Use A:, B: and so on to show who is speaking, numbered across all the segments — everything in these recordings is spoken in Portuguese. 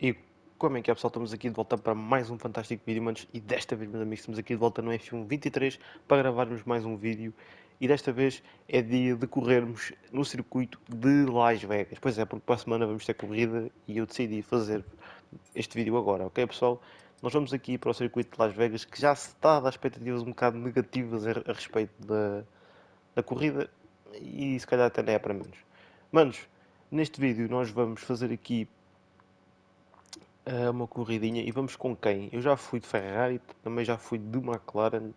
A: E como é que é, pessoal? Estamos aqui de volta para mais um fantástico vídeo, manos. E desta vez, meus amigos, estamos aqui de volta no F1 23 para gravarmos mais um vídeo. E desta vez é dia de corrermos no circuito de Las Vegas. Pois é, porque para a semana vamos ter corrida e eu decidi fazer este vídeo agora, ok, pessoal? Nós vamos aqui para o circuito de Las Vegas, que já se está a dar expectativas um bocado negativas a respeito da corrida. E se calhar até nem é para menos. Manos, neste vídeo nós vamos fazer aqui uma corridinha e vamos com quem? Eu já fui de Ferrari, também já fui de McLaren,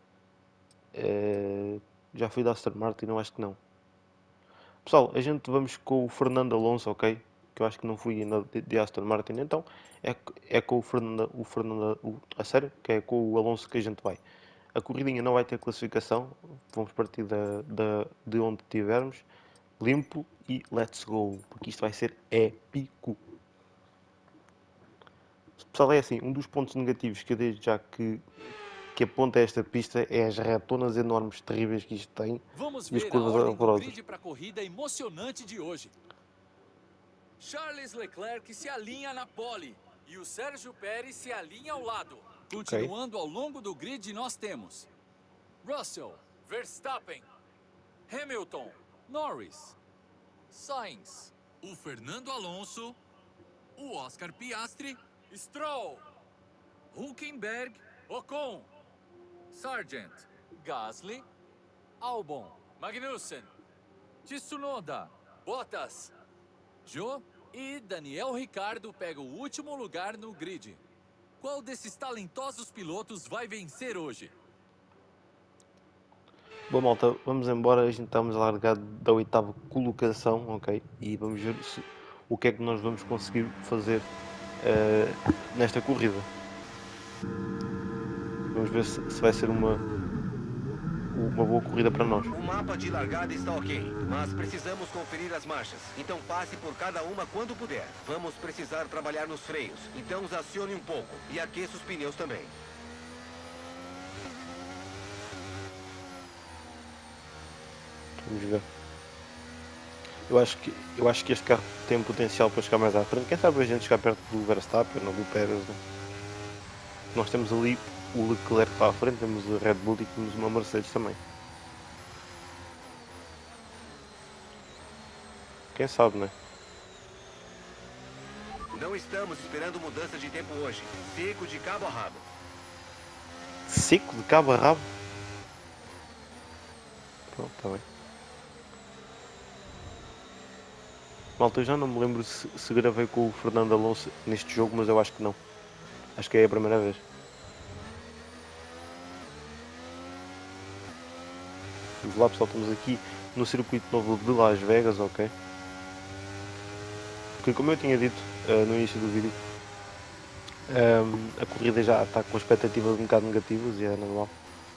A: já fui de Aston Martin, eu acho que não. Pessoal, a gente vamos com o Fernando Alonso, ok? Que eu acho que não fui ainda de Aston Martin, então é com a sério, que é com o Alonso que a gente vai. A corridinha não vai ter classificação, vamos partir de onde tivermos, limpo e let's go, porque isto vai ser épico. Pessoal, é assim, um dos pontos negativos que eu desde já que aponta esta pista é as ratonas enormes, terríveis que isto tem
B: Vamos
A: e as
B: ver a
A: curvas
B: ordem do
A: horrorosas.
B: grid para a corrida emocionante de hoje. Charles Leclerc se alinha na pole e o Sérgio Pérez se alinha ao lado.
A: Ok,
B: Continuando ao longo do grid, nós temos Russell, Verstappen, Hamilton, Norris, Sainz, o Fernando Alonso, o Oscar Piastri, Stroll, Hülkenberg, Ocon, Sargent, Gasly, Albon, Magnussen, Tsunoda, Bottas, Zhou e Daniel Ricciardo pega o último lugar no grid. Qual desses talentosos pilotos vai vencer hoje?
A: bom malta, vamos embora, a gente estamos a largar da oitava colocação, ok? E vamos ver o que é que nós vamos conseguir fazer nesta corrida. Vamos ver se vai ser uma boa corrida para nós.
C: O mapa de largada está ok, mas precisamos conferir as marchas. Então passe por cada uma quando puder. Vamos precisar trabalhar nos freios, então os acione um pouco e aqueça os pneus também.
A: Vamos ver. Eu acho que este carro tem potencial para chegar mais à frente. Quem sabe a gente chegar perto do Verstappen ou do Pérez, né? Nós temos ali o Leclerc para a frente, temos o Red Bull e temos uma Mercedes também. Quem sabe, né?
C: Não estamos esperando mudança de tempo hoje. Seco de cabo a rabo.
A: Seco de cabo a rabo? Pronto, está bem. Malta, eu já não me lembro se gravei com o Fernando Alonso neste jogo, mas eu acho que não. Acho que é a primeira vez. Vamos lá, pessoal, estamos aqui no circuito novo de Las Vegas, ok? Porque como eu tinha dito no início do vídeo, a corrida já está com expectativas um bocado negativas e é normal.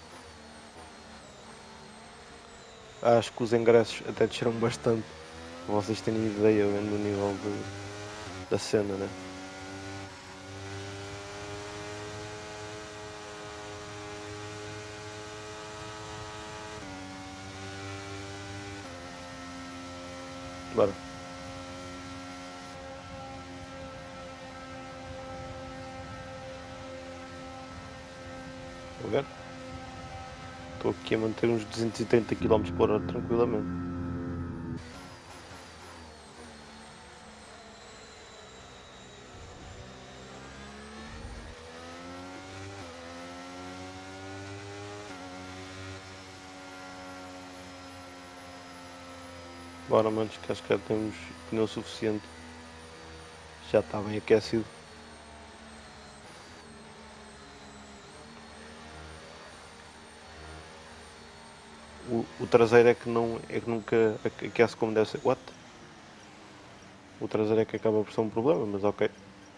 A: Acho que os ingressos até desceram bastante, para vocês terem ideia do nível da cena, né? Bora. Vou ver. Estou aqui a manter uns 230 km por hora tranquilamente. Bora, manos, que acho que já temos pneu suficiente. Já está bem aquecido. O traseiro é que nunca aquece como deve ser. What? O traseiro é que acaba por ser um problema, mas ok.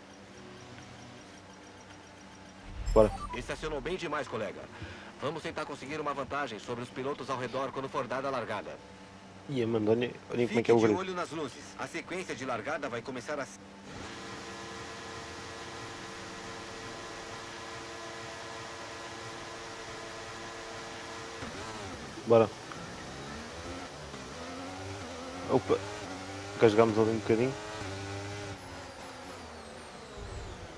A: Bora.
C: Estacionou bem demais, colega. Vamos tentar conseguir uma vantagem sobre os pilotos ao redor quando for dada a largada.
A: Ih, mano, olhem como é que
C: Fique
A: é o
C: de
A: grid.
C: olho nas luzes. A sequência de largada vai começar assim.
A: Bora. Opa. Casgámos ali um bocadinho.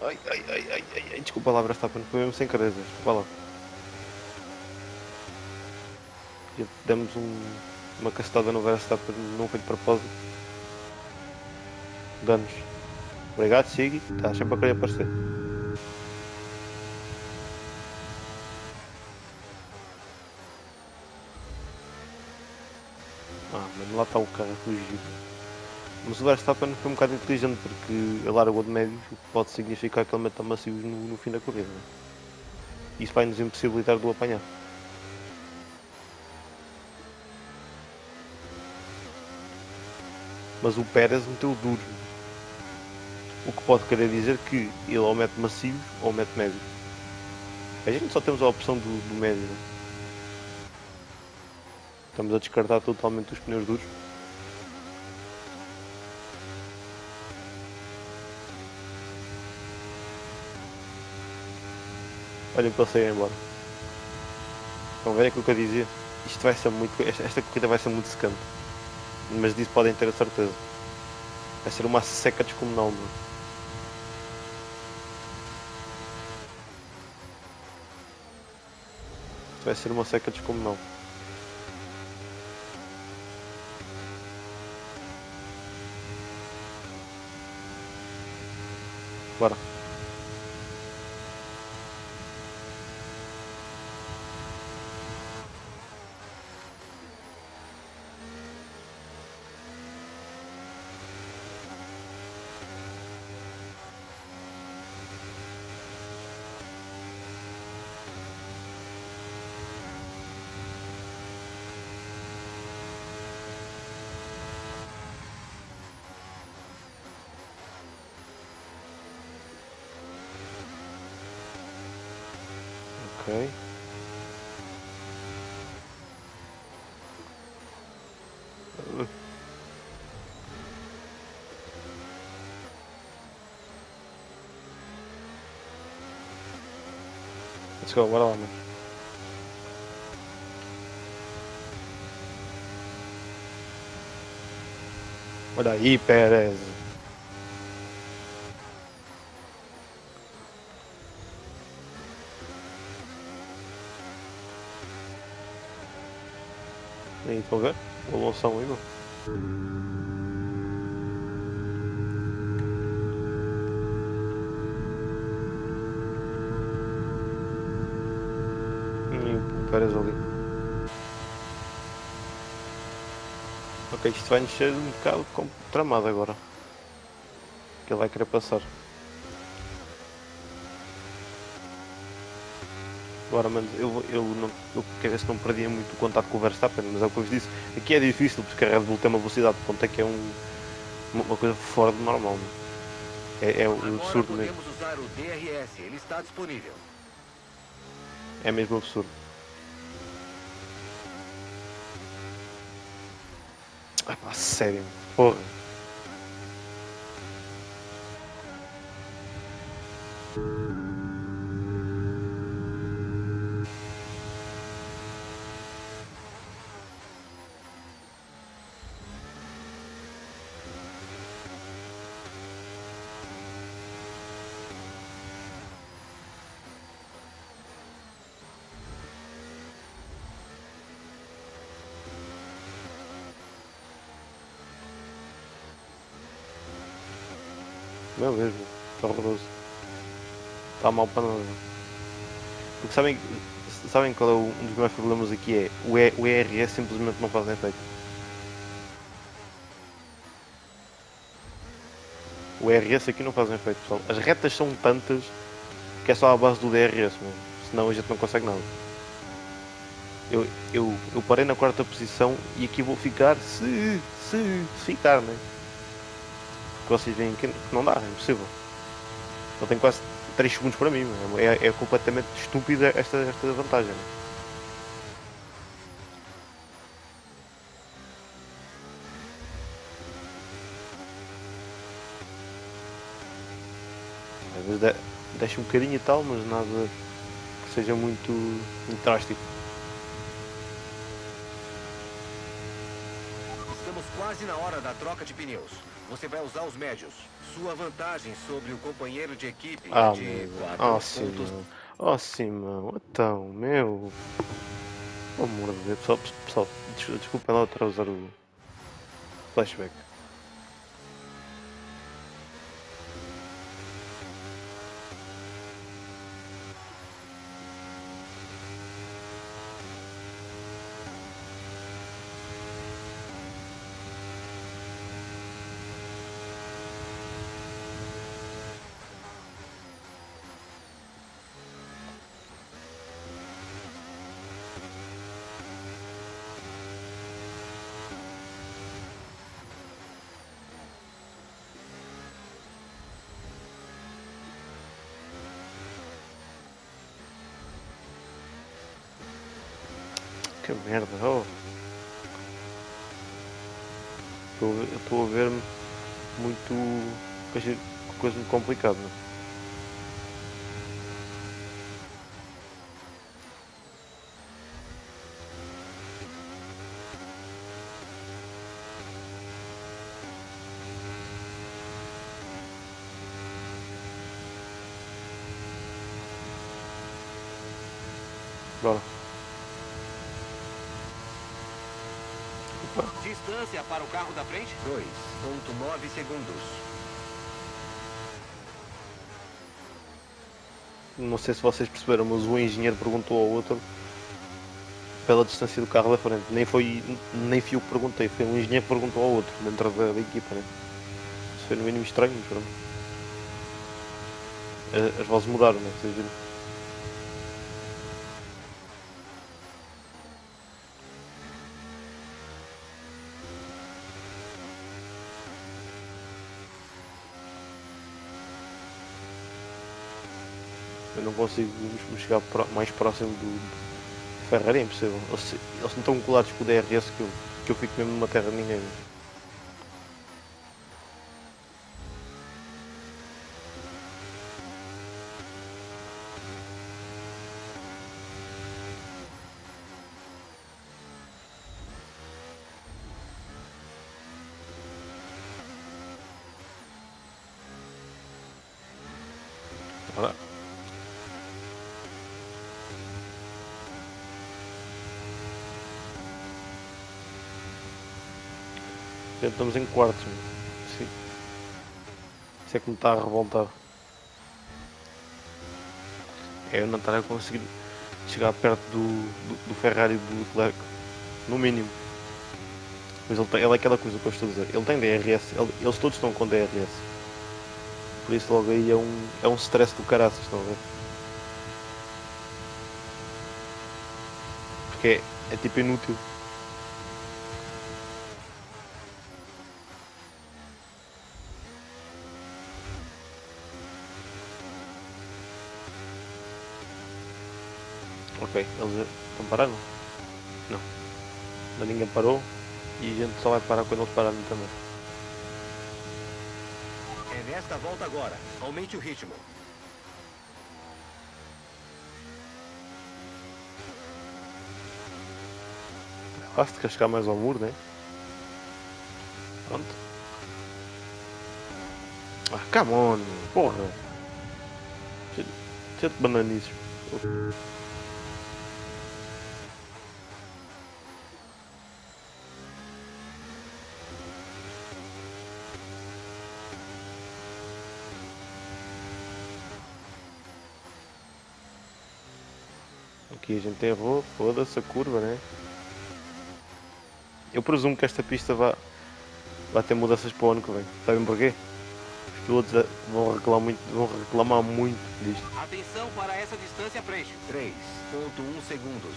A: Ai, ai, ai, ai, ai, ai. Desculpa lá, Verstappen, foi mesmo sem querer, Zé. Desculpa lá. Já demos uma cacetada no Verstappen, não foi de propósito. Danos. Obrigado, Sigui. Estás sempre a querer aparecer. Mano, lá está o carro a fugir. Mas o Verstappen foi um bocado inteligente porque ele largou de médios, o que pode significar que ele meta macios no fim da corrida. Né? Isso vai nos impossibilitar de o apanhar. Mas o Pérez meteu duro. O que pode querer dizer que ele ou mete macios ou mete médios. A gente só temos a opção do médio. Né? Estamos a descartar totalmente os pneus duros. Olha que ele saiu embora. Então, velho, aquilo que eu dizia. Isto vai ser muito. Esta corrida vai ser muito secante. Mas disso podem ter a certeza. Vai ser uma seca descomunal, mano. Isto vai ser uma seca descomunal. Bora. Ok. Let's go, bora lá, mano. Olha aí, Pérez. Aí, estão a ver? O Alonso aí, mano. E o Pérez ali. Ok, isto vai nos ser um bocado tramado agora. Que ele vai querer passar. Agora, mano, eu quero ver se não perdia muito o contato com o Verstappen, mas é o que eu vos disse. Aqui é difícil porque a Red Bull tem uma velocidade de ponta que é uma coisa fora de normal. Mano. É um absurdo mesmo.
C: Podemos usar o DRS, ele está disponível.
A: É mesmo absurdo. Ai pá, sério, porra. Meu Deus, está horroroso. Está mal para nada. Porque sabem qual é um dos maiores problemas aqui? É o ERS simplesmente não faz efeito. O ERS aqui não faz efeito, pessoal. As retas são tantas que é só a base do DRS mesmo. Senão a gente não consegue nada. Eu parei na quarta posição e aqui vou ficar se ficar, né? Porque vocês veem que não dá, é impossível. Eu tenho quase 3 segundos para mim, é completamente estúpida esta vantagem. Né? Às vezes deixa um bocadinho e tal, mas nada que seja muito drástico.
C: Estamos quase na hora da troca de pneus. Você vai usar os médios. Sua vantagem sobre o companheiro de equipe é
A: Ah,
C: de
A: meu.
C: 4
A: Oh,
C: pontos.
A: Simão. Oh, Simão. Então, meu. Pelo amor de Deus. Pessoal, desculpem lá estar a usar o flashback. Que merda, oh. Eu estou a ver-me muito. Coisa muito complicada. Bora. Opa.
C: Distância para o carro da frente? 2,9 segundos.
A: Não sei se vocês perceberam, mas o engenheiro perguntou ao outro pela distância do carro da frente. Nem fui eu que perguntei, foi um engenheiro que perguntou ao outro dentro da equipa, né? Isso foi no mínimo estranho, mas pronto. As vozes mudaram, né? Vocês viram? Eu não consigo me chegar mais próximo do Ferrari, é impossível. Eles não estão colados com o DRS que eu fico mesmo numa terra de ninguém. Olha. Já estamos em quartos. Sim. Isso é que me está a revoltar. É eu não estar a conseguir chegar perto do Ferrari e do Leclerc. No mínimo. Mas ele é aquela coisa que eu estou a dizer. Ele tem DRS. Eles todos estão com DRS. Por isso logo aí é um stress do caraças, estão a ver? Porque é tipo inútil. Ok, eles estão parando? Não. Mas ninguém parou e a gente só vai parar quando eles pararem também.
C: É nesta volta agora. Aumente o ritmo.
A: Basta cascar mais ao muro, né? Pronto. Ah, come on, porra! Cheio de bananices. Aqui a gente errou, foda-se a curva, né? Eu presumo que esta pista vai ter mudanças para o ano que vem. Sabem porquê? Os pilotos vão reclamar muito disto.
C: Atenção para essa distância à frente. 3,1 segundos.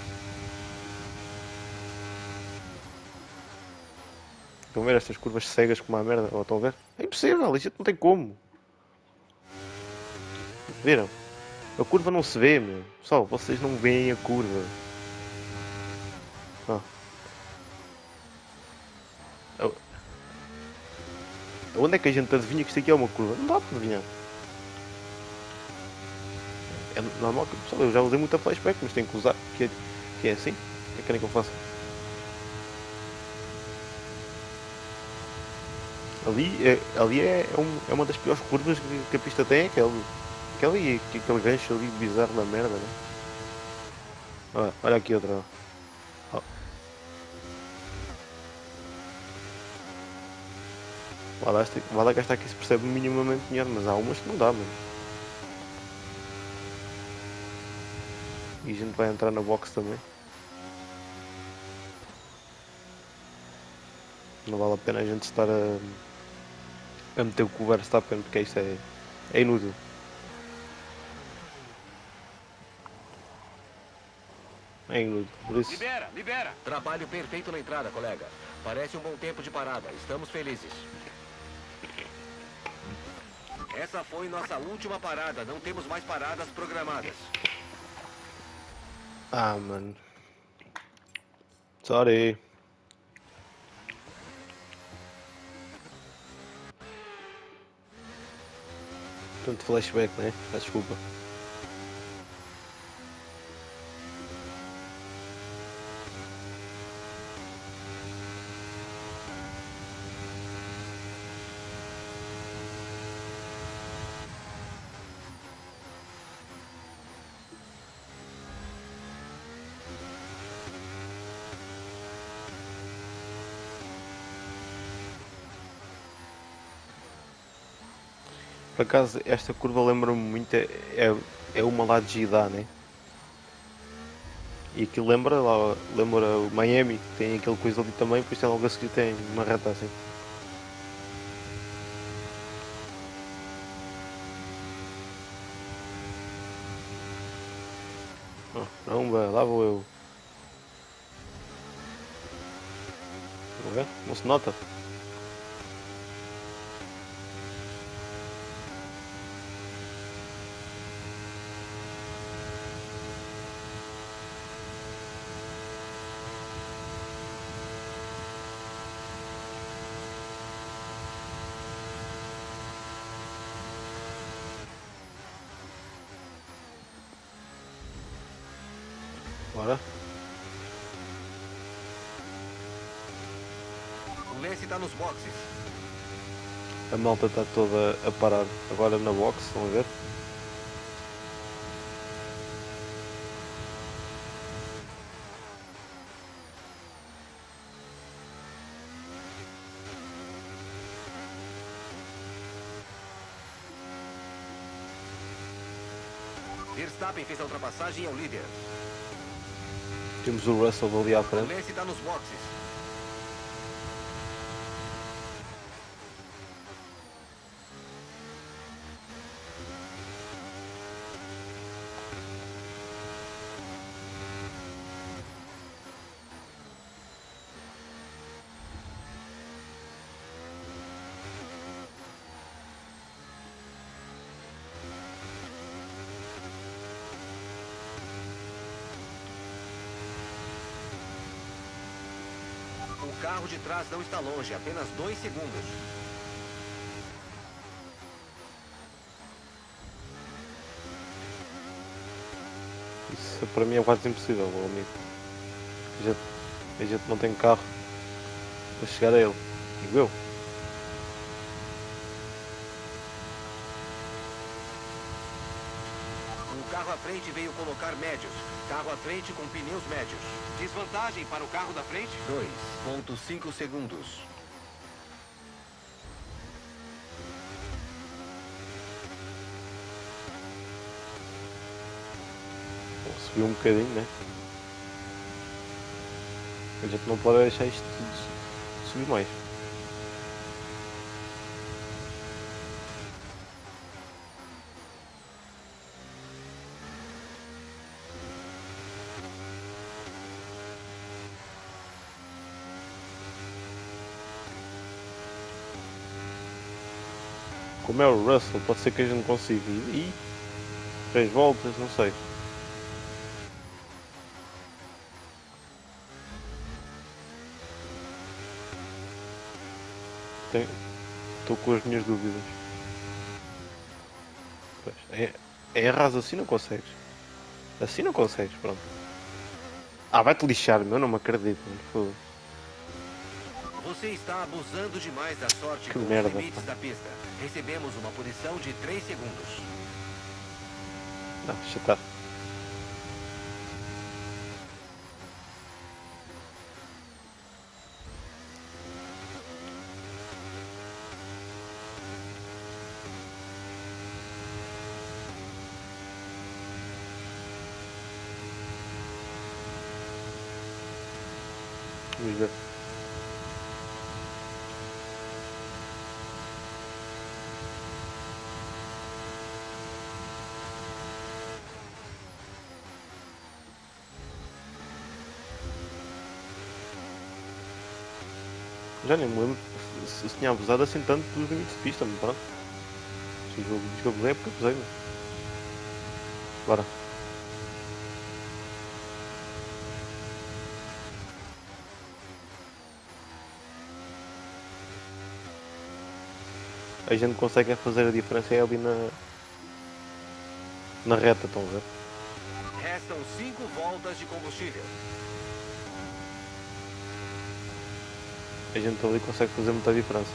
A: Estão a ver estas curvas cegas como a merda? Ou estão a ver? É impossível, isto não tem como. Viram? A curva não se vê, meu. Pessoal, vocês não veem a curva. Ah. Onde é que a gente adivinha que isto aqui é uma curva? Não dá para adivinhar. É normal que, pessoal, eu já usei muita flashback, mas tenho que usar, que é assim. O que é que querem que eu faça? Ali é uma das piores curvas que a pista tem, aquele gancho ali bizarro da merda, né? Olha aqui outra. Oh. Vá lá que esta aqui se percebe minimamente melhor, mas há umas que não dá, mano. E a gente vai entrar na box também. Não vale a pena a gente estar a meter o cu Verstappen, porque isto é inútil. É inútil, por isso.
C: Libera! Trabalho perfeito na entrada, colega. Parece um bom tempo de parada. Estamos felizes. Essa foi nossa última parada. Não temos mais paradas programadas.
A: Ah, mano. Sorry. Tanto flashback, né? Desculpa. Por acaso, esta curva lembra-me muito, é uma lá de Jeddah, né? E aquilo lembra o Miami, que tem aquele coisa ali também, depois tem logo a seguir tem uma reta assim. Oh, não, lá vou eu. Não é? Não se nota? Bora.
C: O Lance está nos boxes.
A: A malta está toda a parar agora na box, estão a ver?
C: Verstappen fez a ultrapassagem e é o líder.
A: Temos o Russell ali à
C: O
A: frente.
C: Lance está nos boxes. O carro de trás não está longe, apenas 2 segundos.
A: Isso para mim é quase impossível, meu amigo. A gente não tem carro para chegar a ele. Digo eu.
C: O carro à frente veio colocar médios. Carro à frente com pneus médios.
D: Desvantagem para o carro da frente?
C: 2,5 segundos.
A: Subiu um bocadinho, né? A gente não pode deixar isto tudo subir mais. Como é o Russell, pode ser que a gente consiga ir 3 voltas, não sei. Estou com as minhas dúvidas. É raso, assim não consegues. Assim não consegues, pronto. Ah, vai-te lixar, meu, não me acredito, mano.
C: Você está abusando demais da sorte
A: Que
C: com
A: merda,
C: os limites
A: pá.
C: da pista. Recebemos uma punição de 3 segundos.
A: Não, deixa estar. Vamos ver. Já nem me lembro se tinha abusado assim tanto dos limites de pista, mas pronto. Se o jogo diz que abusei é porque abusei, mas... Bora. A gente consegue fazer a diferença é ali na reta, estão a ver?
C: Restam 5 voltas de combustível.
A: A gente ali consegue fazer muita diferença.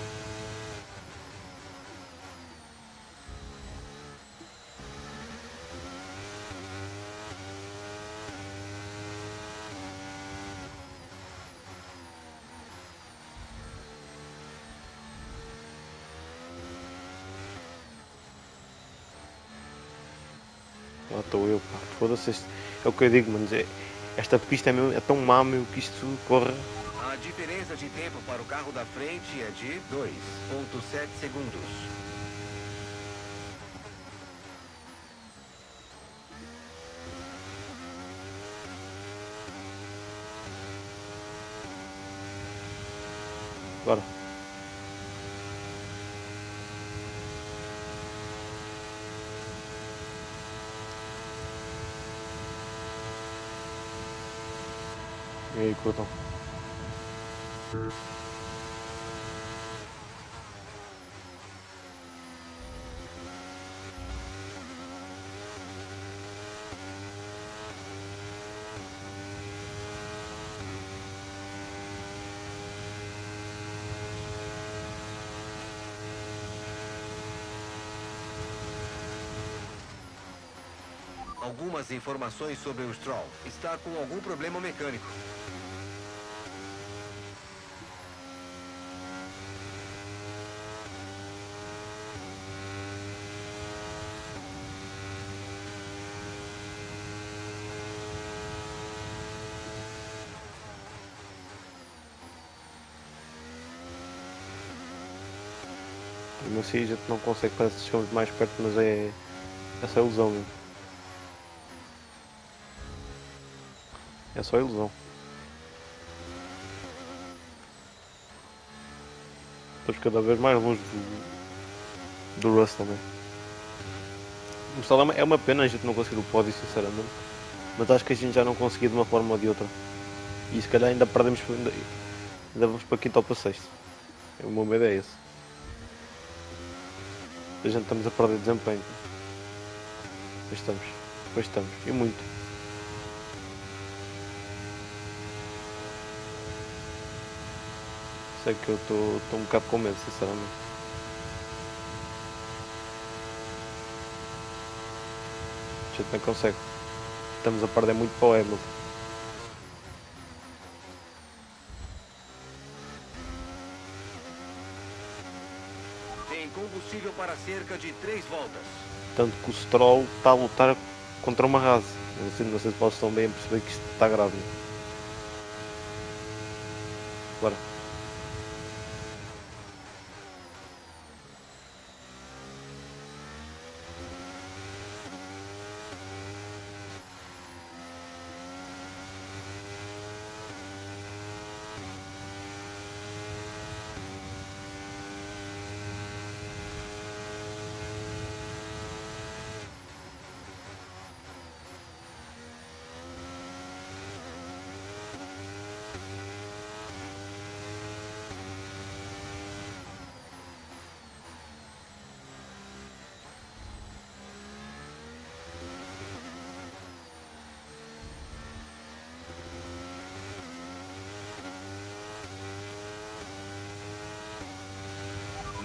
A: Lá estou eu, pá. Foda-se, é o que eu digo, mano. Esta pista é tão má, meu, que isto corre.
C: A diferença de tempo para o carro da frente é de 2,7 segundos.
A: Bora. E aí, curtam.
C: Algumas informações sobre o Stroll. Está com algum problema mecânico.
A: Mesmo assim a gente não consegue, parece que chegamos mais perto, mas é só ilusão mesmo. É só ilusão. Estamos cada vez mais longe do Russell, né? O Salah é uma pena a gente não conseguir o pódio, sinceramente. Mas acho que a gente já não conseguiu de uma forma ou de outra. E se calhar ainda perdemos, ainda vamos para quinto ou para sexto. O meu medo é esse. A gente estamos a perder desempenho. Pois estamos. E muito. Sei que eu estou um bocado com medo, sinceramente. A gente não consegue. Estamos a perder muito para o Hamilton.
C: Tem combustível para cerca de 3 voltas.
A: Tanto que o Stroll está a lutar contra uma Haas. Não sei se vocês estão bem a perceber que isto está grave. Bora.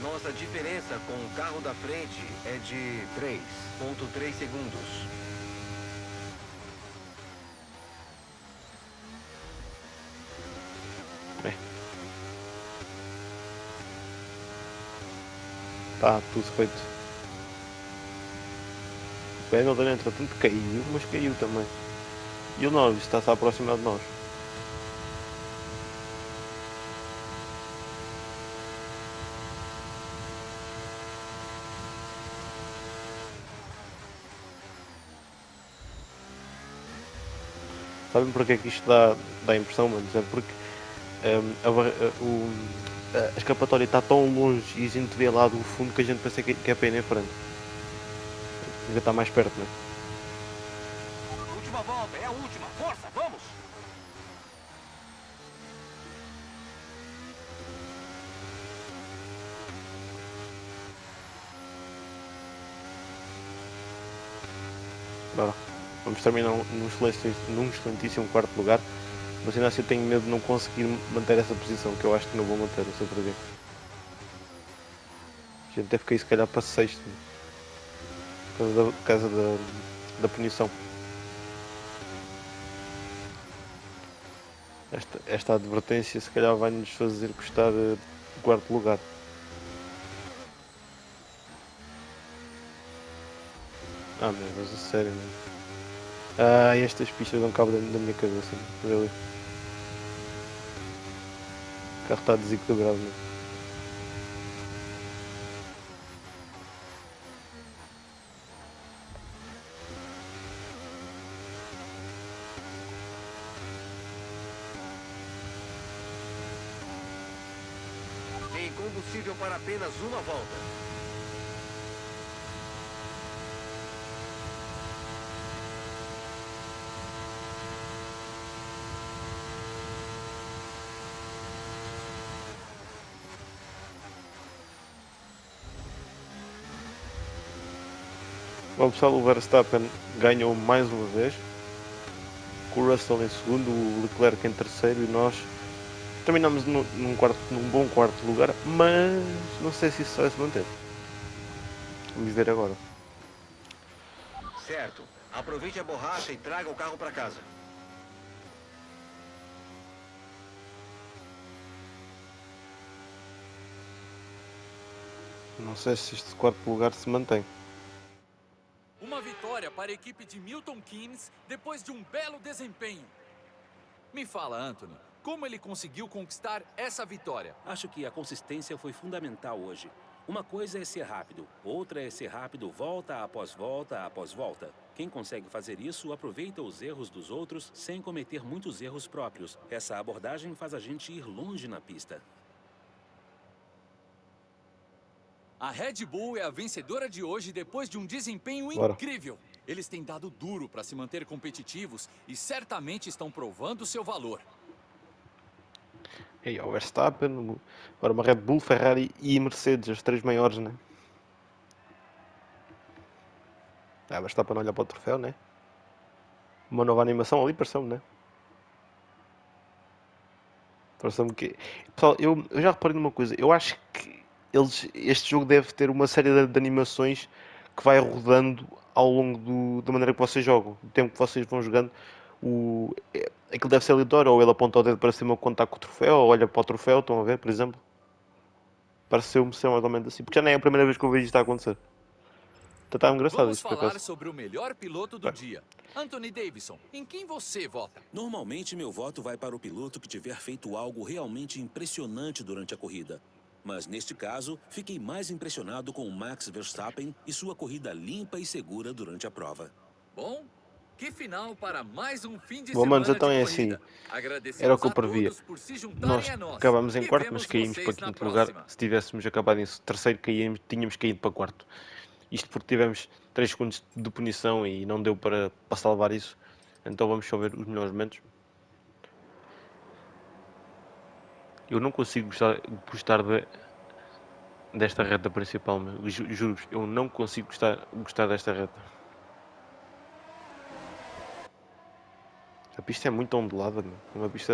C: Nossa diferença com o carro da frente é de 3,3 segundos.
A: Tá tudo feito. O Hamilton entretanto caiu, mas caiu também. E o Norris está-se a aproximar de nós. Sabem porque é que isto dá impressão, mano? É porque a escapatória está tão longe e a gente vê lá do fundo que a gente pensa que é para ir em frente. Ainda está mais perto, não é?
D: Última volta, é a última. Força, vamos!
A: Bora. Vamos terminar num excelentíssimo quarto lugar. Mas ainda assim eu tenho medo de não conseguir manter essa posição, que eu acho que não vou manter, não sei porquê. A gente deve cair se calhar para sexto. Por causa da punição. Esta advertência se calhar vai nos fazer custar o quarto lugar. Ah meu Deus, a sério, meu. Ah, estas pistas dão cabo da minha cabeça, meu. O carro está desequilibrado, meu.
C: Tem combustível para apenas uma volta.
A: Bom pessoal, o Verstappen ganhou mais uma vez, com o Russell em segundo, o Leclerc em terceiro e nós terminamos num bom quarto lugar, mas não sei se isso vai se manter. Vamos ver agora.
C: Certo. Aproveite a borracha e traga o carro para casa.
A: Não sei se este quarto lugar se mantém.
B: Uma vitória para a equipe de Milton Keynes depois de um belo desempenho. Me fala, Anthony, como ele conseguiu conquistar essa vitória?
E: Acho que a consistência foi fundamental hoje. Uma coisa é ser rápido, outra é ser rápido volta após volta após volta. Quem consegue fazer isso aproveita os erros dos outros sem cometer muitos erros próprios. Essa abordagem faz a gente ir longe na pista.
B: A Red Bull é a vencedora de hoje depois de um desempenho
A: Bora.
B: incrível. Eles têm dado duro para se manter competitivos e certamente estão provando seu valor.
A: E o Verstappen, agora uma Red Bull, Ferrari e Mercedes, as três maiores, né? O Verstappen olha para o troféu, né? Uma nova animação ali, pareceu-me, né? Pareceu-me que... Pessoal, eu já reparei numa coisa, eu acho que este jogo deve ter uma série de animações que vai rodando ao longo da maneira que vocês jogam, do tempo que vocês vão jogando. Aquilo deve ser aleatório, ou ele aponta o dedo para cima quando está com o troféu, ou olha para o troféu, estão a ver, por exemplo. Pareceu-me ser mais ou menos assim, porque já nem é a primeira vez que eu vejo isto a acontecer. Então está engraçado
B: Vamos
A: isto, por
B: falar
A: acaso.
B: sobre o melhor piloto do dia. Anthony Davidson, em quem você vota?
E: Normalmente, meu voto vai para o piloto que tiver feito algo realmente impressionante durante a corrida. Mas, neste caso, fiquei mais impressionado com o Max Verstappen e sua corrida limpa e segura durante a prova.
B: Bom, que final para mais um fim de
A: Bom,
B: semana
A: manos, então
B: de
A: é
B: corrida.
A: assim.
B: Agradecemos
A: Era o que eu
B: a
A: previa.
B: todos por se juntarem
A: Nós
B: a nós.
A: acabámos em
B: E
A: quarto,
B: vemos
A: mas caímos
B: vocês
A: para
B: na
A: quinto lugar.
B: próxima.
A: Se tivéssemos acabado em terceiro, tínhamos caído para quarto. Isto porque tivemos 3 segundos de punição e não deu para salvar isso. Então vamos só ver os melhores momentos. Eu não consigo gostar desta reta principal, meu. Juro-vos, eu não consigo gostar desta reta. A pista é muito ondulada, meu. Uma pista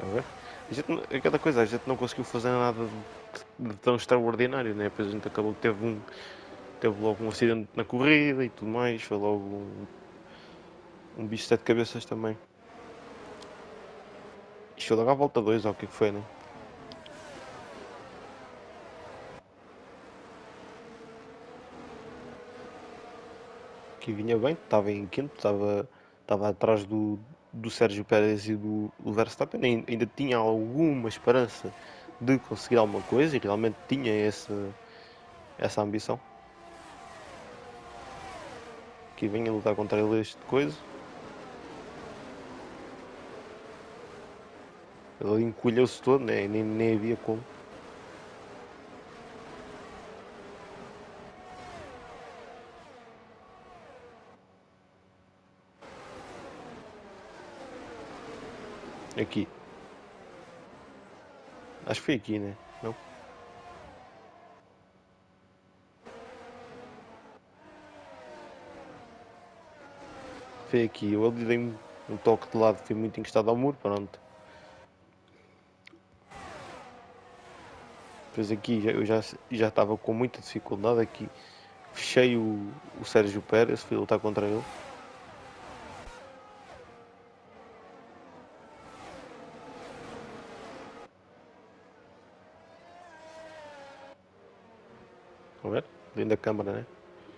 A: a ver? É cada coisa, a gente não conseguiu fazer nada de tão extraordinário, né? Depois a gente acabou que teve logo um acidente na corrida e tudo mais, foi logo um bicho de 7 cabeças também. Isto foi logo à volta 2, ou o que é que foi, né? Que vinha bem, estava em quinto, estava atrás do Sérgio Pérez e do Verstappen, ainda tinha alguma esperança de conseguir alguma coisa e realmente tinha essa ambição. Que vinha lutar contra ele este coisa. Ele encolheu-se todo, né? Nem havia como. Aqui. Acho que foi aqui, né? Não? Foi aqui. Eu ali dei um toque de lado, fui muito encostado ao muro, pronto. Depois aqui eu já estava com muita dificuldade aqui. Fechei o Sérgio Pérez, fui lutar contra ele. Estão a ver? Dentro da câmara, né?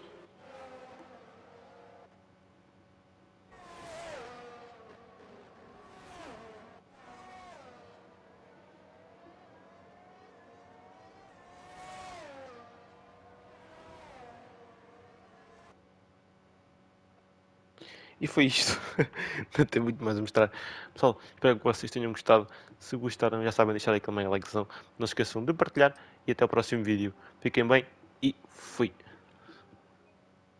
A: E foi isto. Não tem muito mais a mostrar. Pessoal, espero que vocês tenham gostado. Se gostaram, já sabem deixar aquele likezão. Não se esqueçam de partilhar e até o próximo vídeo. Fiquem bem e fui.